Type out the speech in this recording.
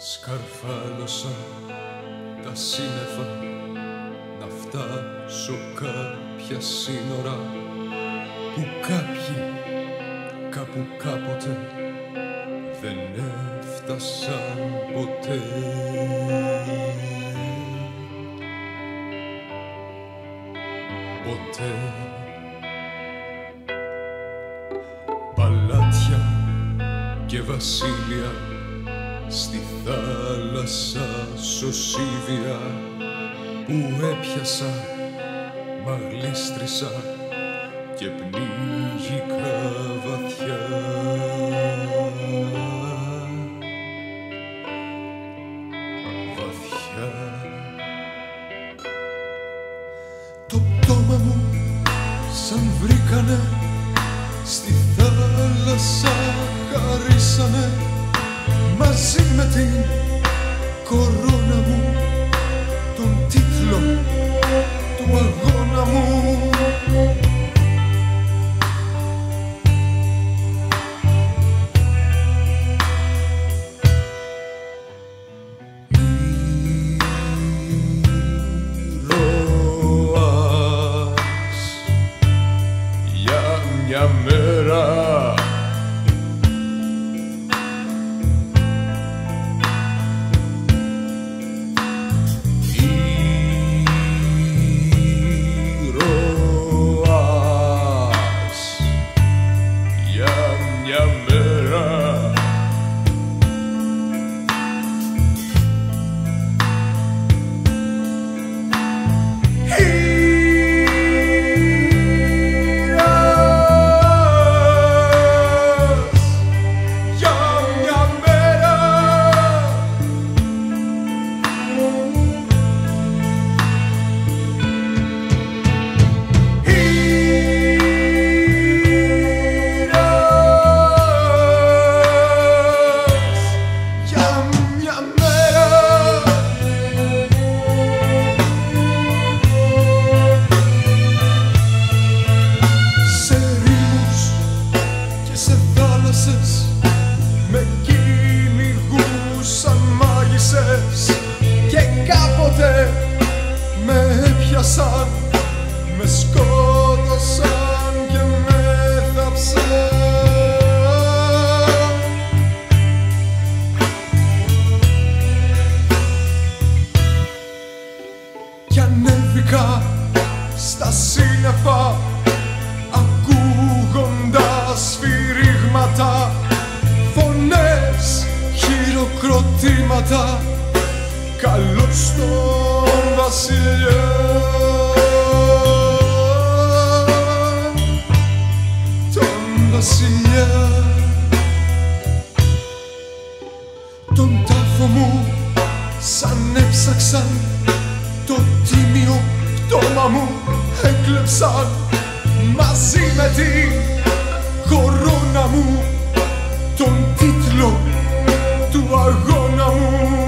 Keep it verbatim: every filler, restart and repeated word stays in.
Σκαρφάλωσαν τα σύννεφα να φτάσω κάποια σύνορα που κάποιοι κάπου κάποτε δεν έφτασαν ποτέ. Ποτέ. Παλάτια και βασίλεια στη θάλασσα σωσίβια που έπιασα, μα γλίστρισα και πνίγηκα βαθιά. Βαθιά. Το πτώμα μου σαν βρήκανε στη θάλασσα χαρίσανε μαζί με την κορώνα μου τον τίτλο του αγώνα μου. Ήρωας για μια μέρα μια μέρα. Με κυνηγούσαν μάγισσες και κάποτε με έπιασαν, με σκότωσαν και με θάψαν. Κι ανέβηκα στα σύννεφα ακούγοντας σφυρίγματα, φωνές, χειροκροτήματα, καλώς τον βασιλιά. Τον βασιλιά. Τον τάφο μου σαν έψαξαν, το τίμιο πτώμα μου έκλεψαν μαζί με την κορώνα μου τον τίτλο του αγώνα μου.